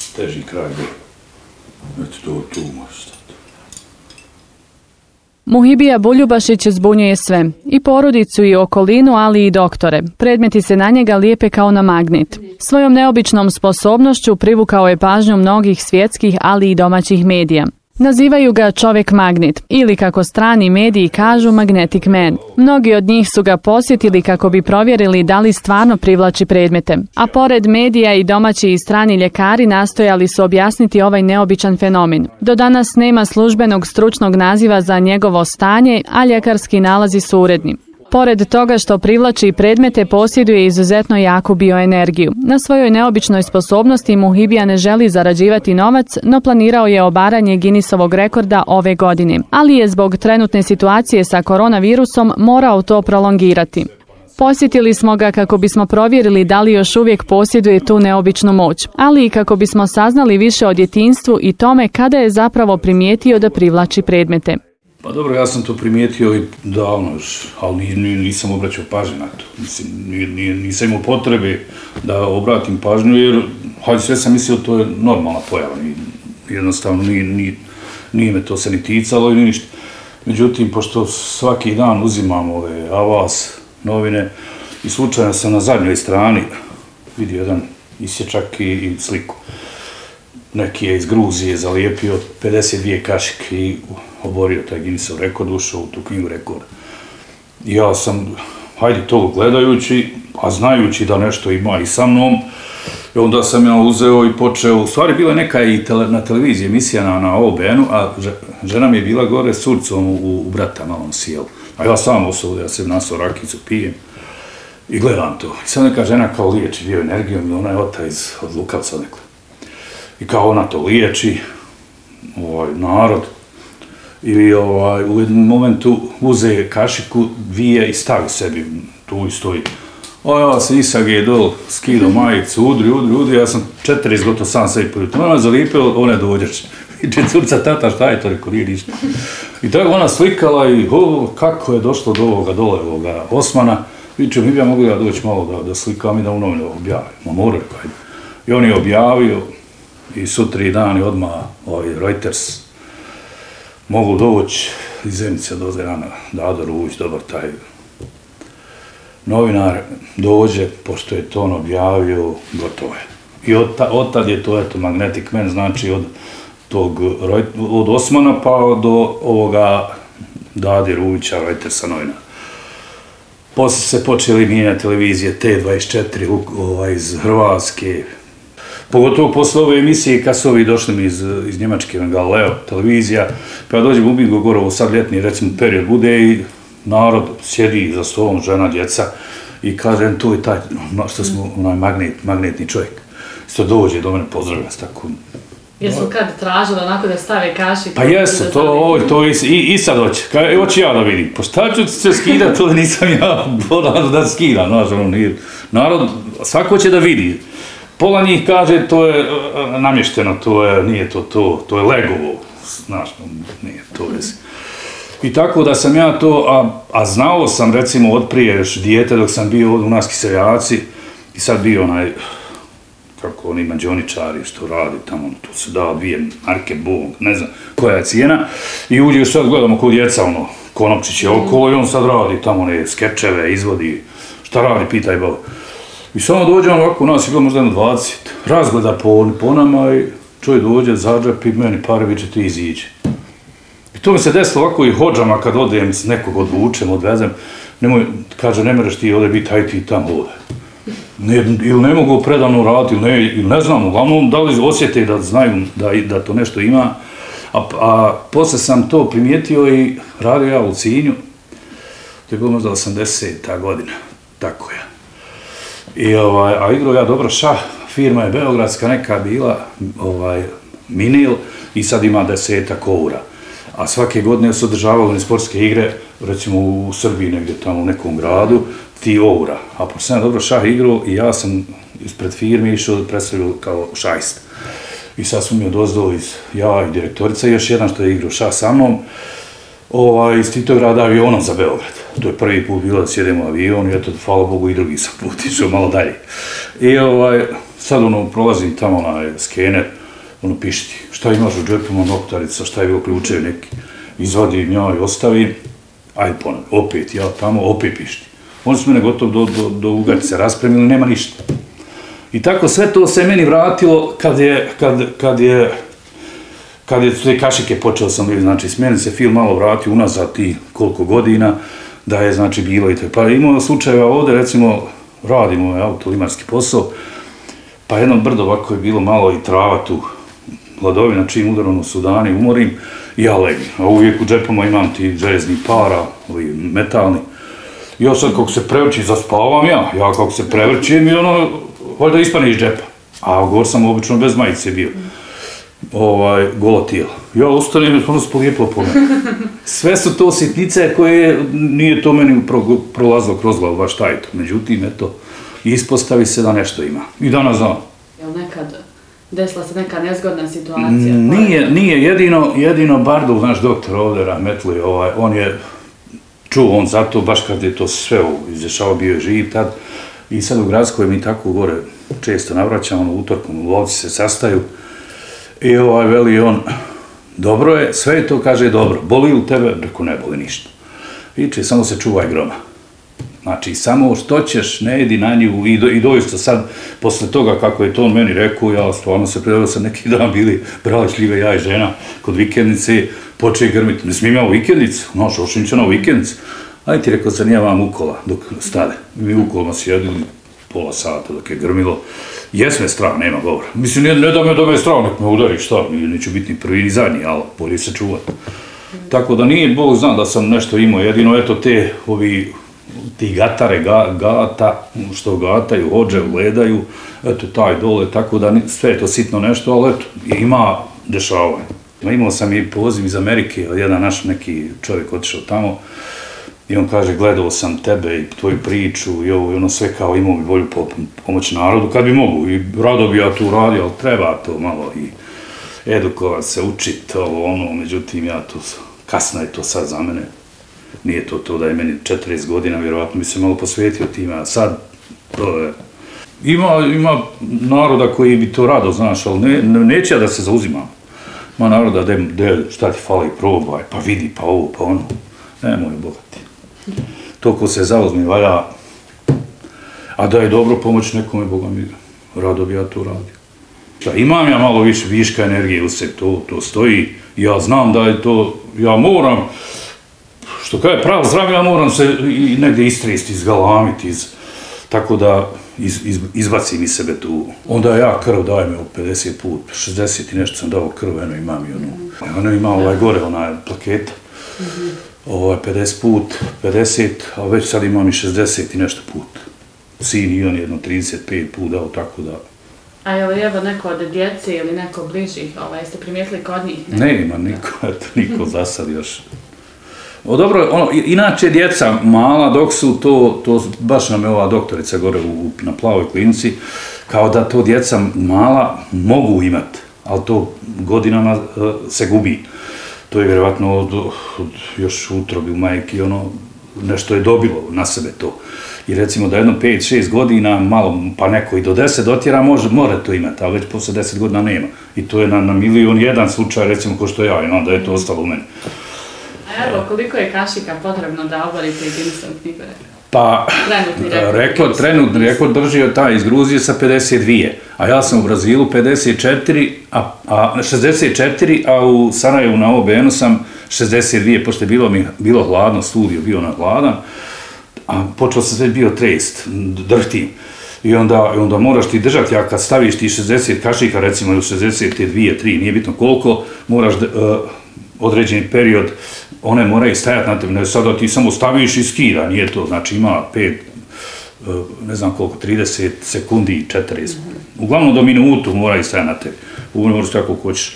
teži kraj bio. Eto, tu može stati. Muhibija Buljubašić zbunjuje sve, i porodicu i okolinu, ali i doktore. Predmeti se na njega lijepe kao na magnet. Svojom neobičnom sposobnošću privukao je pažnju mnogih svjetskih, ali i domaćih medija. Nazivaju ga čovjek magnet ili, kako strani mediji kažu, magnetic man. Mnogi od njih su ga posjetili kako bi provjerili da li stvarno privlači predmete. A pored medija i domaći i strani ljekari nastojali su objasniti ovaj neobičan fenomen. Do danas nema službenog stručnog naziva za njegovo stanje, a ljekarski nalazi su uredni. Pored toga što privlači predmete, posjeduje izuzetno jaku bioenergiju. Na svojoj neobičnoj sposobnosti Muhibija ne želi zarađivati novac, no planirao je obaranje Guinnessovog rekorda ove godine, ali je zbog trenutne situacije sa koronavirusom morao to prolongirati. Posjetili smo ga kako bismo provjerili da li još uvijek posjeduje tu neobičnu moć, ali i kako bismo saznali više o djetinjstvu i tome kada je zapravo primijetio da privlači predmete. Pa dobro, ja sam to primijetio i davno još, ali nisam obraćao pažnju na to. Mislim, nisam imao potrebe da obratim pažnju, jer sve sam mislio to je normalna pojava. Jednostavno nije me to se ni ticalo ili ništa. Međutim, pošto svaki dan uzimam ove Avas novine i slučajno sam na zadnjoj strani vidio jedan isječak i sliku. Neki je iz Gruzije zalijepio 52 kašike i oborio taj Guinnessov rekord, ušao u tu knjigu rekorda. Ja sam, hajde to gledajući, a znajući da nešto ima i sa mnom, i onda sam ja uzeo i počeo, u stvari bila neka i na televiziji emisija na OBN-u, a žena mi je bila gore s curicom u Brata, malom sjelu. A ja sam osobu, ja se nasao rakicu, pijem i gledam to. I sad neka žena kao liječi bioenergijom, ona je ota od Lukavca nekla. I kao ona to liječi, narod, i u jednom momentu uze kašiku, vije i stavi sebi, tu i stoji. A ja se isage dol, skido majicu, udri, ja sam 40 gotovo sam sebi poljutim. Ona zalijepila, ona dođeš. I četvrca, tata, šta je to, rekao, nije ništa. I tako ona slikala i kako je došlo do ovoga dole, ovoga Osmana. Vičem, mi bi ja mogu ja doći malo da slikam i da u novinu objavim. Ma moraju, hajde. I on je objavio i sutri dan odmah Reuters mogu doći iz Zenice do Zerana, Dado Ruć, dobar taj novinar, dođe, pošto je to on objavio, gotovo je. I od tad je to, eto, Magnetic Man, znači od Osmana pa do ovoga Dade Ruća, Reutersa novina. Poslije se počeli mijenjati televizije T24 iz Hrvatske, pogotovo posle ove emisije kad su ovi došli mi iz Njemačke, Galileo, televizija, pa ja dođem u Bingogorovo, sad ljetni, recimo, period bude i narod sjedi za stolom, žena, djeca, i kaže, to je taj, što smo, onaj magnetni čovjek. Isto dođe do mene, pozdravlja se tako. Jesu kad tražili onako da stave kašiku? Pa jesu, to i sad hoće. Hoće ja da vidim. Pa šta ću se skidati, to nisam ja vodan da skidam, znaš, ono nije. Narod, svako će da vidi. Pola njih kaže, to je namješteno, nije to je legovo, znaš, nije to vezi. I tako da sam ja to, a znao sam, recimo, od prije još dijete, dok sam bio u nas Kiseljaci, i sad bio onaj, kako oni mađioničari što radi tamo, tu se dao 2 marke, bog, ne znam koja je cijena, i uđe sad gledamo kod djeca, Konopčić je okolo i on sad radi tamo skečeve, izvodi, šta radi, pitaj Boga. I samo dođe on ovako, u nas je bilo možda 20, razgleda po nama i čovjek dođe, zadžepi meni pare, vi ćete izići. I to mi se desilo ovako i hodžama kad odem, nekog odvučem, odvezem, kaže, ne mereš ti ovdje biti, hajde ti tamo ovdje. Ili ne mogu predano raditi, ili ne znam, uglavnom da li osjete da znaju da to nešto ima. A posle sam to primijetio i radio ja u Sinju, to je bilo možda 80. godina, tako je. A igrao ja dobro šah, firma je beogradska neka bila, Minil, i sad ima 10 koura. A svake godine su održavali sportske igre, recimo u Srbiji negdje tamo u nekom gradu, ti oura. A pošto sam dobro šah igrao i ja sam ispred firme išao da predstavljao kao šahist. I sad smo mi odozdo ja i direktorica i još jedan što je igrao šah sa mnom, iz Titograda avionom za Beograd. To je prvi put bilo da sjedemo u avionu i eto, hvala Bogu, i drugi sam put išao malo dalje. I sad prolazim tamo na skener, ono pišti. Šta imaš u džepu, ima noktarica, šta je bilo ključevi neki. Izvadi njoj, ostavi, ajde ponovno, opet ja tamo, opet pišti. Oni su mene gotovo do ugarce raspremili, nema ništa. I tako sve to se meni vratilo kad je te kašike počeo sam vidjeti, znači s meni se film malo vratio unazad ti koliko godina, da je znači bilo i to. Pa imamo slučajeva ovdje, recimo, radimo ovaj autolimarski posao, pa jedno brdo ovako je bilo malo i trava tu, hladovina, čim udarom u Sudani umorim, i ja legim. A uvijek u džepama imam ti železni para, ovi metalni. I ja sad kako se prevrći, zaspavam ja kako se prevrćim i ono, valjda ispane iz džepa. A gor sam obično bez majice bio. Golo tijelo. Ja ustanem i ono spolijepilo po mene. Sve su to sitnice koje nije to meni prolazilo kroz glavu, baš taj to. Međutim, eto, ispostavi se da nešto ima. I danas znam. Jel nekad desila se neka nezgodna situacija? Nije, jedino Bardov, naš doktor ovdje, Rahmetli, on je čuo on zato, baš kad je to sve izdešao, bio je živ tad. I sad u gradskoj mi tako gore često navraćamo, utorkom u lovci se sastaju. I veli on, dobro je, sve je to, kaže, dobro. Boli li tebe? Rekao, ne boli ništa. Viče, samo se čuvaj groma. Znači, samo što ćeš, ne jedi na nju. I doista sad, posle toga kako je to on meni rekao, ja stvarno se predavio sam neki dan bili brali šljive, ja i žena, kod vikendice, počeo je grmiti. Ne smijem ja u vikendicu, noš, ošinća na vikendicu. Ajde ti rekao, sad nije vam ukola dok stade. Mi u kolima sjedili pola sata dok je grmilo. Jes me strah, nema govora. Mislim, ne da me strah, nek me udari, šta, neću biti ni prvi ni zadnji, ali bolje se čuvati. Tako da nije, Bog zna da sam nešto imao, jedino eto ti gatare, gata, što gataju, hođe, gledaju, eto taj dole, tako da sve je to sitno nešto, ali eto, ima dešavanje. Imao sam i poziv iz Amerike, jedan naš neki čovjek otišao tamo, i on kaže, gledao sam tebe i tvoju priču i ovo i ono sve kao imao bi volju pomoći narodu kad bi mogu i rado bi ja tu uradio, ali treba to malo i edukovati se, učiti ovo ono, međutim ja to, kasno je to sad za mene, nije to da je meni 40 godina, vjerovatno bi se malo posvetio time, a sad to je, ima naroda koji bi to rado, znaš, ali neće ja da se zauzimam, ima naroda šta ti fali, probaj, pa vidi, pa ovo, pa ono, nemoj bogati. To ko se zauzmi valja, a da je dobro pomoć nekome, Boga mi, rado bi ja to radio. Imam ja malo više viška energije u sebi, to stoji, ja znam da je to, ja moram, što kada je pravo zdravlje, ja moram se i negdje istresti, izgalamiti, tako da izbacim iz sebe tu. Onda ja krv dajem 50 put, 60 i nešto sam dao krv, imam i ono ima gore, ona plaketa. 50 put, 50, a već sad imam i 60 i nešto put. Sin i on jedno 35 put dao, tako da... A je li evo neko od djece ili neko bližih, jeste primijetili kod njih? Nema niko za sad još. Dobro, inače djeca mala, dok su to baš nam je ova doktorica gore na Plavoj klinici, kao da to djeca mala mogu imati, ali to godinama se gubi. To je vjerovatno od još utrobi u majki, nešto je dobilo na sebe to. I recimo da jedno 5-6 godina, malo, pa neko i do 10 dotjera, more to imati, ali već posle 10 godina nema. I to je na 1.000.001 slučaj, recimo, ko što ja, onda je to ostalo u meni. A evo, koliko je kašika potrebno da oborite jedinstvom knjige? Pa, trenutni rekord držio taj iz Gruzije sa 52, a ja sam u Brazilu 54, a 64, a u Sarajevu na OBN-u sam 62, pošto je bilo hladno, studio bio hladan, a počeo sam sve bio trest, drhtim. I onda moraš ti držati, a kad staviš ti 60 kašika, recimo ili 62, 3, nije bitno koliko, moraš određeni period, one moraju stajati na tebi, ne sada ti samo staviš i skida, nije to, znači ima 5, ne znam koliko, 30 sekundi, 40, uglavnom do minutu moraju stajati na tebi, moraš tako hoćeš.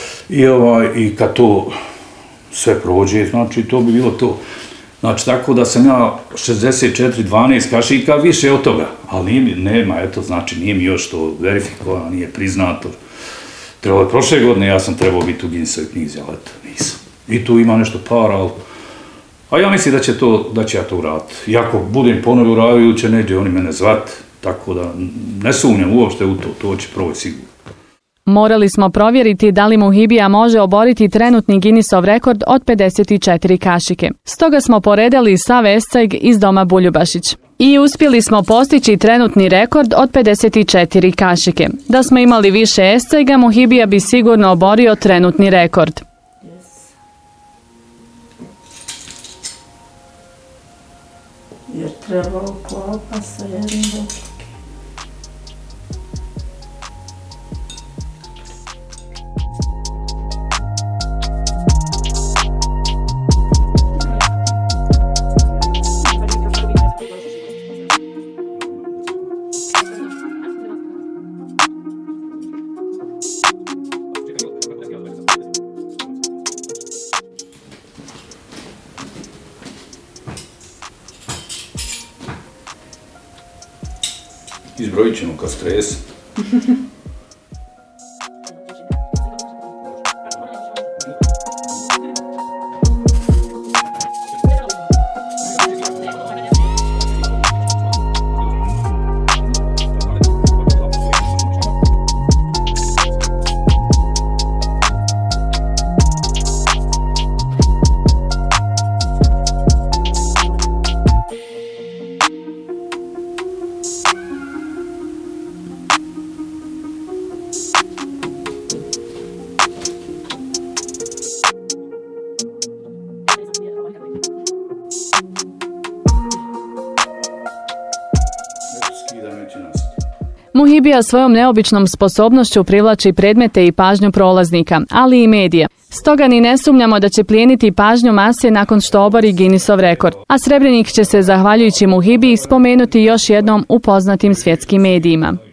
I kad to sve prođe, znači to bi bilo to. Znači tako da sam ja 64-12 kašika više od toga, ali nema, eto, znači nije mi još to verifikovano, nije priznato. Trebalo je prošle godine, ja sam trebao biti u Guinnessovoj knjizi, ali eto, nisam. I tu ima nešto para, ali... A ja mislim da će ja to uraditi. Iako budem ponovno uradio, će neđe oni mene zvat, tako da ne sumnjam uopšte u to će proći sigurno. Morali smo provjeriti da li Muhibija može oboriti trenutni Guinnessov rekord od 54 kašike. Stoga smo poredali sav escajg iz doma Buljubašić. I uspjeli smo postići trenutni rekord od 54 kašike. Da smo imali više escajga, Muhibija bi sigurno oborio trenutni rekord. Jer treba uklopa sa jednim dočkom. Izbrojit ćemo kad stres. Muhibija svojom neobičnom sposobnošću privlači predmete i pažnju prolaznika, ali i medija. Stoga ni ne sumnjamo da će plijeniti pažnju mase nakon što obori Guinnessov rekord. A Srebrenik će se, zahvaljujući Muhibiji, spomenuti još jednom u poznatim svjetskim medijima.